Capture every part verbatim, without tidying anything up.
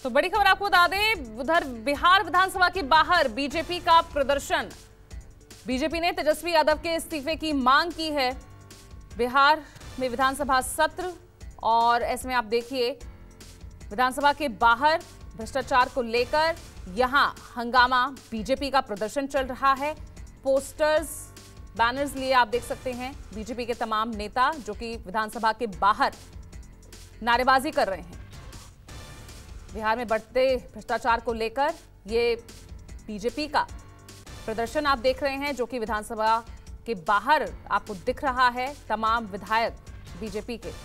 तो बड़ी खबर आपको बता दें, उधर बिहार विधानसभा के बाहर बीजेपी का प्रदर्शन। बीजेपी ने तेजस्वी यादव के इस्तीफे की मांग की है। बिहार में विधानसभा सत्र और ऐसे में आप देखिए विधानसभा के बाहर भ्रष्टाचार को लेकर यहां हंगामा, बीजेपी का प्रदर्शन चल रहा है। पोस्टर्स, बैनर्स लिए आप देख सकते हैं बीजेपी के तमाम नेता जो कि विधानसभा के बाहर नारेबाजी कर रहे हैं। बिहार में बढ़ते भ्रष्टाचार को लेकर ये बीजेपी का प्रदर्शन आप देख रहे हैं, जो कि विधानसभा के बाहर आपको दिख रहा है। तमाम विधायक बीजेपी के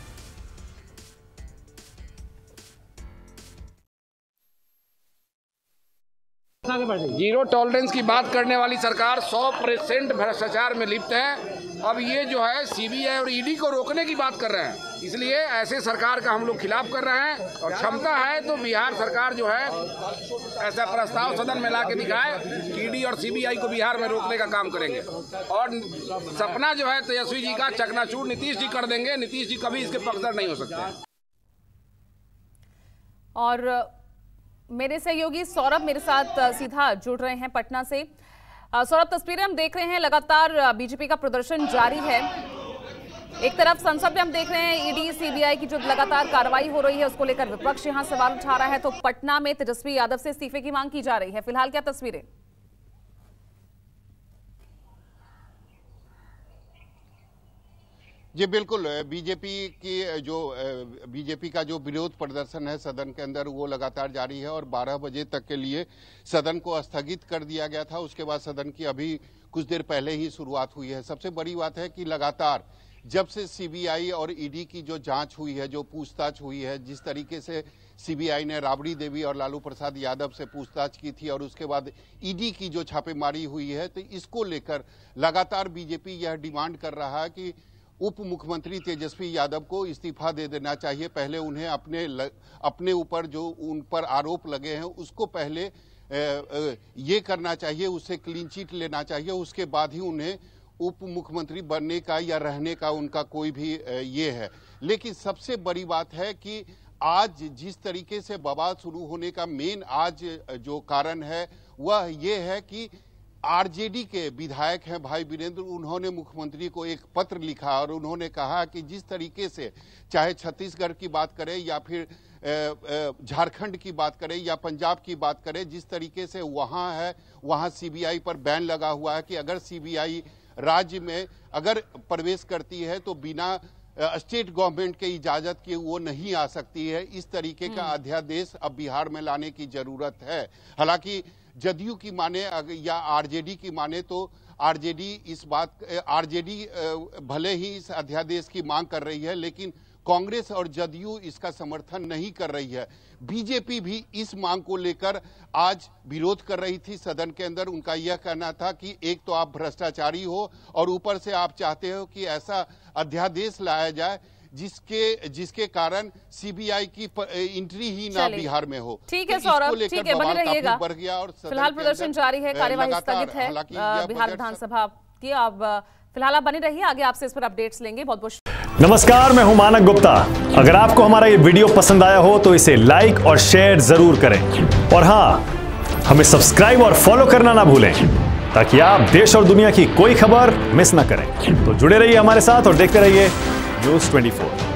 जीरो टॉलरेंस की बात करने वाली सरकार सौ परसेंट भ्रष्टाचार में लिप्त है। अब ये जो है सीबीआई और ईडी को रोकने की बात कर रहे हैं, इसलिए ऐसे सरकार का हम लोग खिलाफ कर रहे हैं। और क्षमता है तो बिहार सरकार जो है ऐसा प्रस्ताव सदन में ला के दिखाए कि ईडी और सीबीआई को बिहार में रोकने का काम करेंगे। और सपना जो है तेजस्वी जी का चकनाचूर नीतीश जी कर देंगे। नीतीश जी कभी इसके पक्षधर नहीं हो सकते। और मेरे सहयोगी सौरभ मेरे साथ सीधा जुड़ रहे हैं पटना से। सौरभ, तस्वीरें हम देख रहे हैं, लगातार बीजेपी का प्रदर्शन जारी है। एक तरफ संसद में हम देख रहे हैं ईडी सीबीआई की जो लगातार कार्रवाई हो रही है उसको लेकर विपक्ष यहां सवाल उठा रहा है, तो पटना में तेजस्वी यादव से इस्तीफे की मांग की जा रही है। फिलहाल क्या तस्वीरें? जी बिल्कुल, बीजेपी की जो बीजेपी का जो विरोध प्रदर्शन है सदन के अंदर वो लगातार जारी है और बारह बजे तक के लिए सदन को स्थगित कर दिया गया था। उसके बाद सदन की अभी कुछ देर पहले ही शुरुआत हुई है। सबसे बड़ी बात है कि लगातार जब से सीबीआई और ईडी की जो जांच हुई है, जो पूछताछ हुई है, जिस तरीके से सीबीआई ने राबड़ी देवी और लालू प्रसाद यादव से पूछताछ की थी और उसके बाद ईडी की जो छापेमारी हुई है, तो इसको लेकर लगातार बीजेपी यह डिमांड कर रहा है कि उप मुख्यमंत्री तेजस्वी यादव को इस्तीफा दे देना चाहिए। पहले उन्हें अपने ल, अपने ऊपर जो उन पर आरोप लगे हैं उसको पहले ए, ए, ये करना चाहिए, उससे क्लीन चिट लेना चाहिए, उसके बाद ही उन्हें उप मुख्यमंत्री बनने का या रहने का उनका कोई भी ये है। लेकिन सबसे बड़ी बात है कि आज जिस तरीके से बवाल शुरू होने का मेन आज जो कारण है वह ये है कि आरजेडी के विधायक हैं भाई वीरेंद्र, उन्होंने मुख्यमंत्री को एक पत्र लिखा और उन्होंने कहा कि जिस तरीके से चाहे छत्तीसगढ़ की बात करें या फिर झारखंड की बात करें या पंजाब की बात करें, जिस तरीके से वहां है वहां सीबीआई पर बैन लगा हुआ है कि अगर सीबीआई राज्य में अगर प्रवेश करती है तो बिना स्टेट गवर्नमेंट के इजाजत के वो नहीं आ सकती है। इस तरीके का अध्यादेश अब बिहार में लाने की जरूरत है। हालांकि जदयू की माने या आरजेडी की माने तो आरजेडी इस बात आरजेडी भले ही इस अध्यादेश की मांग कर रही है, लेकिन कांग्रेस और जदयू इसका समर्थन नहीं कर रही है। बीजेपी भी इस मांग को लेकर आज विरोध कर रही थी सदन के अंदर। उनका यह कहना था कि एक तो आप भ्रष्टाचारी हो और ऊपर से आप चाहते हो कि ऐसा अध्यादेश लाया जाए जिसके जिसके कारण सीबीआई की एंट्री ही ना बिहार में हो। ठीक है सौरभ, ठीक है, बने रहिएगा। बढ़ गया और फिलहाल प्रदर्शन जारी है, कार्यवाही स्थगित है बिहार विधानसभा की। अब फिलहाल आप बने रहिए, आगे आपसे इस पर अपडेट्स लेंगे। बहुत बहुत नमस्कार, मैं हूं मानक गुप्ता। अगर आपको हमारा ये वीडियो पसंद आया हो तो इसे लाइक और शेयर जरूर करें और हाँ, हमें सब्सक्राइब और फॉलो करना ना भूलें ताकि आप देश और दुनिया की कोई खबर मिस ना करें। तो जुड़े रहिए हमारे साथ और देखते रहिए न्यूज़ चौबीस।